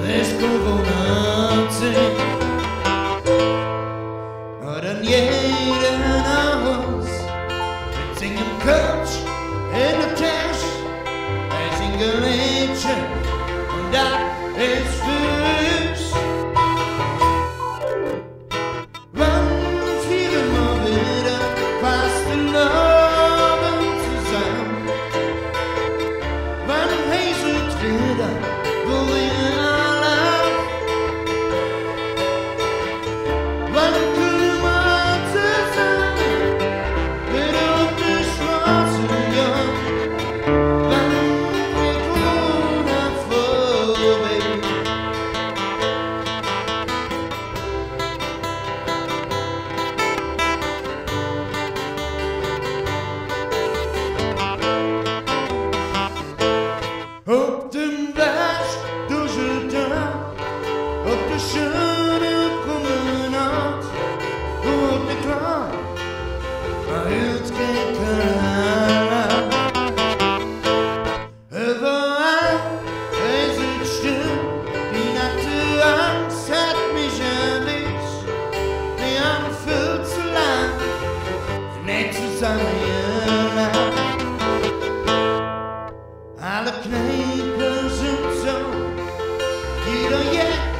des Corona-Zeit. Und an jedem Haus mit singen Coach in der Tasche, ein singen Liedchen und das ist für uns. Wann fliegen wir wieder fast in Abend zusammen? Wann heißt es wieder, wo wir alle? Wann können wir zusammen wieder auf die Straße gehen? Wann geht Corona vorbei? Op dem Berg durch den Tag, op der schönen Promenade, und der klar, jetzt geht keiner. Überall ist es still, die nackte Angst hat mich erwischt. Wir haben viel zu lang nicht zusammen gelacht. Alle Kneipen sind so, jeder jetzt